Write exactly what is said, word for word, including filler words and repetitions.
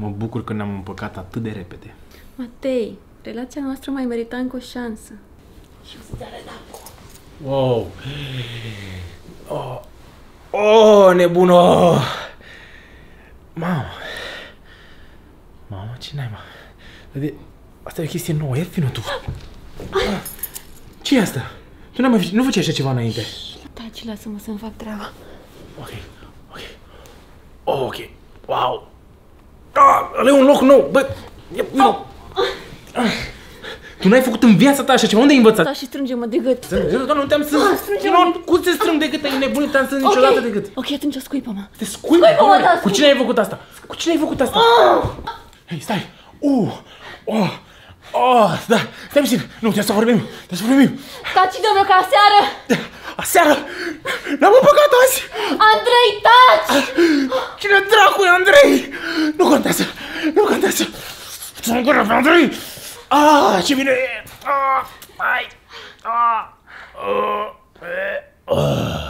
Mă bucur că ne-am împăcat atât de repede. Matei, relația noastră mai merita încă o șansă. Și o să te arăt acum. Wow! Oh, oh nebună! Mamă! Mamă, ce n-ai, mă? Asta e o chestie nouă, ia vină tu! Ce e asta? Tu n-ai mai nu făceai așa ceva înainte? Taci, lasă-mă să-mi fac treaba. Ok, ok. Oh, ok. Wow! Ah, ăla e un loc nou! Bă, ia vină! Oh. Ah. Tu n-ai făcut în viața ta așa ceva? Unde ai învățat? Da, și strânge-mă de gât. Doamne, nu te-am strâns. Nu, cum se strâng de gât? Ai nebunit, te-am strâns niciodată de gât. Ok, atunci scuipă-mă. Te scuipă? Scuipă-mă, da, Cu cine ai făcut asta? Cu cine ai făcut asta? Hei, stai! Uh! Oh! Oh! Da! Stai puțin! Nu, trebuie să vorbim! Trebuie să vorbim! Taci, domnule, ca aseară! Aseară! N-am împăcat azi! Andrei, taci! Cine dracu e Andrei? Nu contează! Nu contează! Să-mi gură pe Andrei! Ah, ce bine e! Ah! Ai! Ah! Uh! Uh!